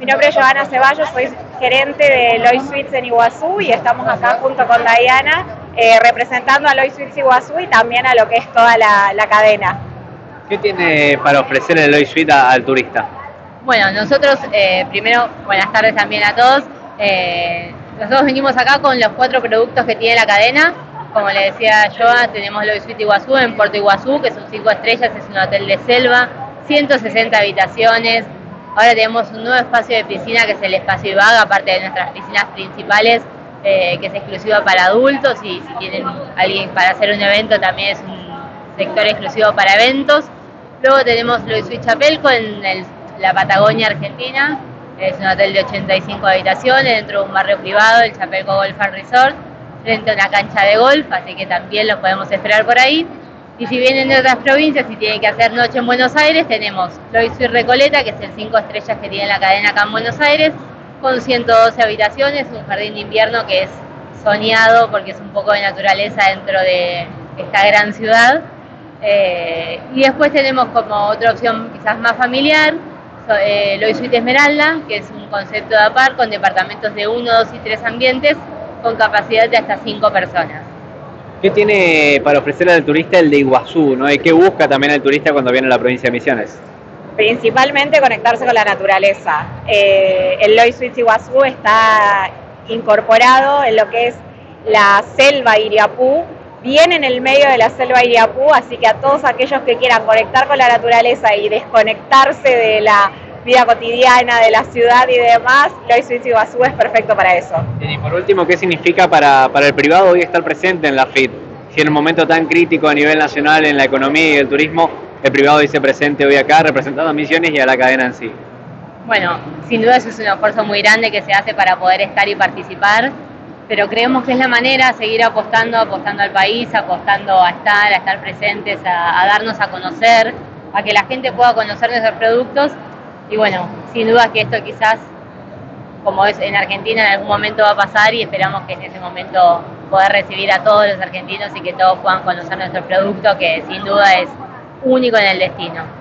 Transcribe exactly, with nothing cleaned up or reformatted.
Mi nombre es Joana Ceballos, soy gerente de Loy Sweets en Iguazú y estamos acá junto con Diana eh, representando a Loy Sweets Iguazú y también a lo que es toda la, la cadena. ¿Qué tiene para ofrecer el Loy Sweet al turista? Bueno, nosotros, eh, primero, buenas tardes también a todos. Eh, nosotros venimos acá con los cuatro productos que tiene la cadena. Como le decía Joa, tenemos Loy Sweets Iguazú en Puerto Iguazú, que son cinco estrellas, es un hotel de selva, ciento sesenta habitaciones. Ahora tenemos un nuevo espacio de piscina que es el espacio Ibaga, aparte de nuestras piscinas principales, eh, que es exclusiva para adultos, y si tienen alguien para hacer un evento también es un sector exclusivo para eventos. Luego tenemos Loy Sweets Chapelco en el, la Patagonia Argentina, es un hotel de ochenta y cinco habitaciones dentro de un barrio privado, el Chapelco Golf and Resort, frente a una cancha de golf, así que también los podemos esperar por ahí. Y si vienen de otras provincias y tienen que hacer noche en Buenos Aires, tenemos Loy Sweets Recoleta, que es el cinco estrellas que tiene la cadena acá en Buenos Aires, con ciento doce habitaciones, un jardín de invierno que es soñado porque es un poco de naturaleza dentro de esta gran ciudad. Eh, y después tenemos como otra opción quizás más familiar, eh, Loy Sweets Esmeralda, que es un concepto de apart con departamentos de uno, dos y tres ambientes con capacidad de hasta cinco personas. ¿Qué tiene para ofrecerle al turista el de Iguazú, ¿no? ¿Y qué busca también el turista cuando viene a la provincia de Misiones? Principalmente conectarse con la naturaleza. Eh, el Loy Sweets Iguazú está incorporado en lo que es la selva Iriapú, bien en el medio de la selva Iriapú, así que a todos aquellos que quieran conectar con la naturaleza y desconectarse de la vida cotidiana de la ciudad y demás, Loy Sweets Iguazú es perfecto para eso. Y por último, ¿qué significa para, para el privado hoy estar presente en la F I T? Si en un momento tan crítico a nivel nacional en la economía y el turismo, el privado dice presente hoy acá, representando a Misiones y a la cadena en sí. Bueno, sin duda eso es un esfuerzo muy grande que se hace para poder estar y participar, pero creemos que es la manera de seguir apostando, apostando al país, apostando a estar, a estar presentes, a, a darnos a conocer, a que la gente pueda conocer nuestros productos. Y bueno, sin duda que esto quizás, como es en Argentina, en algún momento va a pasar y esperamos que en ese momento poder recibir a todos los argentinos y que todos puedan conocer nuestro producto, que sin duda es único en el destino.